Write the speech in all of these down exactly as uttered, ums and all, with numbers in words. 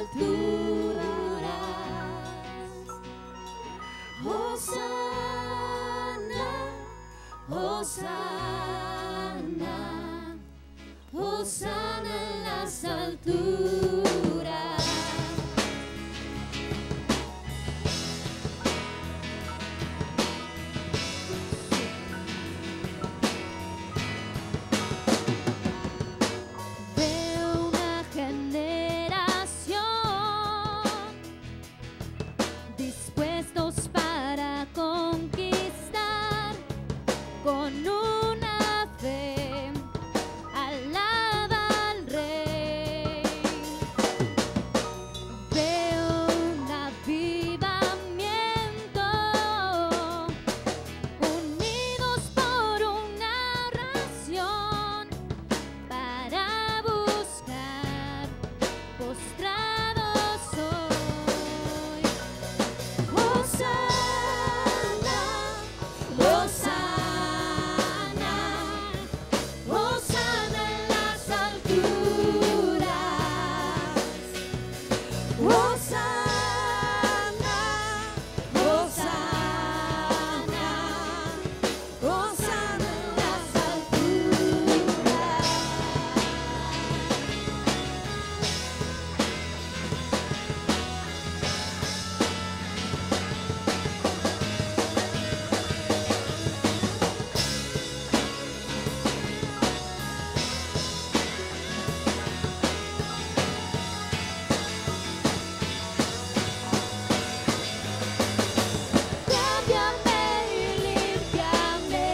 alturas. Hosana, Hosana, Hosana en las alturas. Veo una generación dispuestos para conquistar con una fe. Alaba al Rey. Veo un avivamiento, unidos por una oración para buscar, postrados hoy. Hosana, Hosana, Hosana en las alturas. Hosana, Hosana, Hosana en las alturas. Cámbiame y límpiame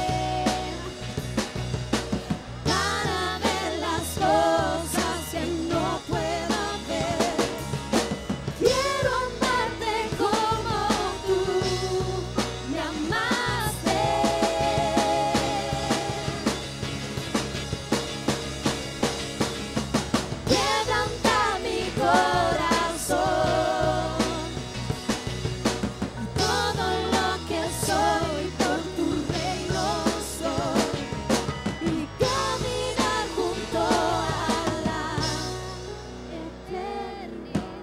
para ver las cosas que no puedo ver. Quiero amarte como tú me amaste. Quebranta mi corazón. Todo lo que soy por tu reino soy, y caminar junto a la eternidad.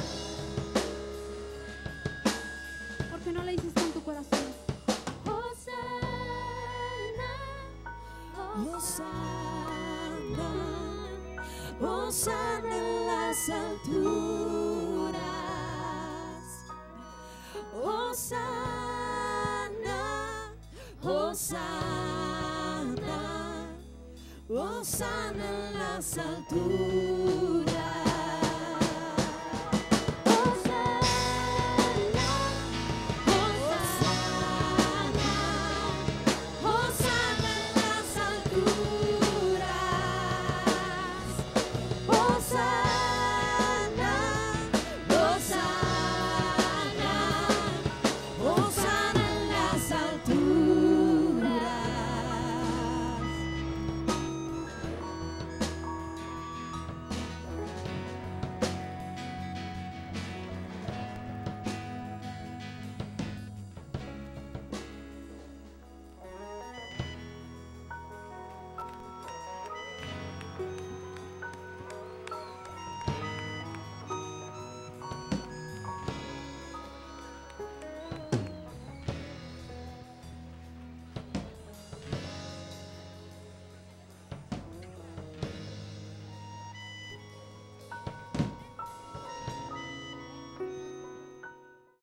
¿Por qué no le dices con tu corazón? Hosana, Hosana, Hosana en las alturas. Hosana, Hosana, Hosana en las alturas.